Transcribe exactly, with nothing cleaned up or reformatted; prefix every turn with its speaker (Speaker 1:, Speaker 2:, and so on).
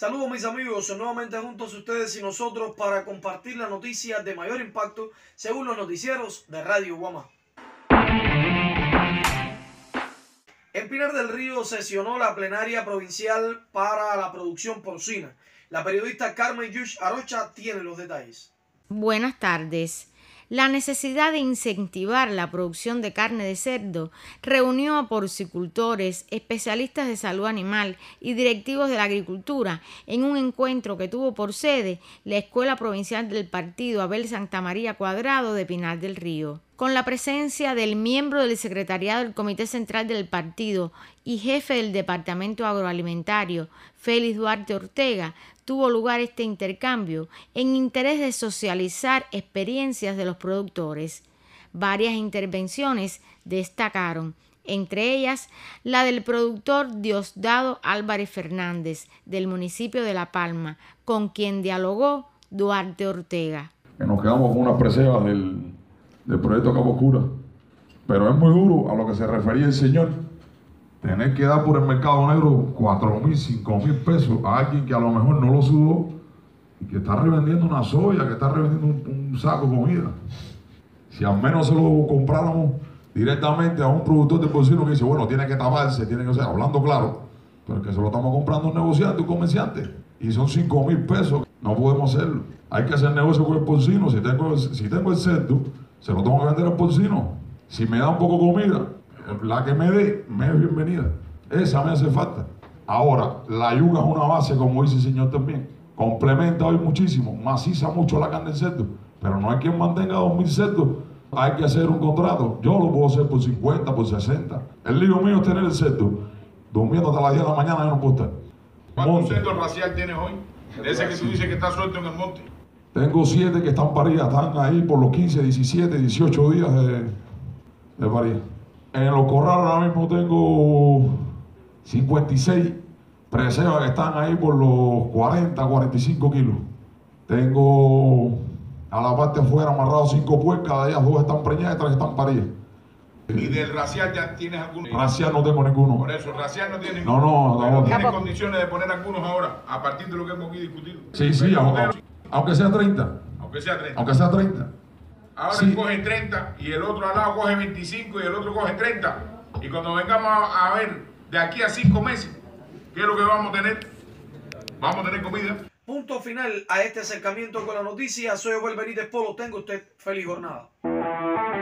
Speaker 1: Saludos mis amigos, nuevamente juntos ustedes y nosotros para compartir las noticias de mayor impacto según los noticieros de Radio Guamá. En Pinar del Río sesionó la plenaria provincial para la producción porcina. La periodista Carmen Yush Arocha tiene los detalles.
Speaker 2: Buenas tardes. La necesidad de incentivar la producción de carne de cerdo reunió a porcicultores, especialistas de salud animal y directivos de la agricultura en un encuentro que tuvo por sede la Escuela Provincial del Partido Abel Santa María Cuadrado de Pinar del Río. Con la presencia del miembro del secretariado del Comité Central del Partido y jefe del Departamento Agroalimentario, Félix Duarte Ortega, tuvo lugar este intercambio en interés de socializar experiencias de los productores. Varias intervenciones destacaron, entre ellas la del productor Diosdado Álvarez Fernández, del municipio de La Palma, con quien dialogó Duarte Ortega.
Speaker 3: Nos quedamos con unas preseas del, del proyecto Cabo Oscura, pero es muy duro a lo que se refería el señor. Tener que dar por el mercado negro cuatro mil, cinco mil pesos a alguien que a lo mejor no lo sudó y que está revendiendo una soya, que está revendiendo un, un saco de comida. Si al menos se lo compráramos directamente a un productor de porcino que dice, bueno, tiene que taparse, tiene que, o sea, hablando claro, pero que se lo estamos comprando a un negociante, un comerciante, y son cinco mil pesos, no podemos hacerlo. Hay que hacer negocio con el porcino. Si tengo, si tengo el cerdo, se lo tengo que vender al porcino. Si me da un poco de comida, la que me dé, me es bienvenida. Esa me hace falta. Ahora, la yuca es una base, como dice el señor también. Complementa hoy muchísimo, maciza mucho la carne del cerdo. Pero no hay quien mantenga dos mil cerdos. Hay que hacer un contrato. Yo lo puedo hacer por cincuenta, por sesenta. El lío mío es tener el cerdo. Durmiendo hasta las diez de la mañana, yo no puedo estar.
Speaker 4: ¿Cuántos cerdos racial tienes hoy? De ese que tú dices que está suelto en el monte.
Speaker 3: Tengo siete que están paridas. Están ahí por los quince, diecisiete, dieciocho días de, de parir. En los corrales ahora mismo tengo cincuenta y seis preseas que están ahí por los cuarenta, cuarenta y cinco kilos. Tengo a la parte afuera amarrados cinco puercas, de ellas dos están preñadas y tres están paridas.
Speaker 4: ¿Y del racial ya tienes alguno?
Speaker 3: Racial no tengo ninguno.
Speaker 4: Por eso, racial no tiene
Speaker 3: No, no, no.
Speaker 4: no ¿Tienes condiciones de poner algunos ahora, a partir de lo que hemos aquí discutido?
Speaker 3: Sí, sí, aunque, aunque sea treinta.
Speaker 4: Aunque sea treinta.
Speaker 3: Aunque sea treinta.
Speaker 4: Ahora
Speaker 3: sí.
Speaker 4: Coge treinta y el otro al lado coge veinticinco y el otro coge treinta. Y cuando vengamos a, a ver de aquí a cinco meses, ¿qué es lo que vamos a tener? Vamos a tener comida.
Speaker 1: Punto final a este acercamiento con la noticia. Soy Abel Benítez Polo. Tenga usted feliz jornada.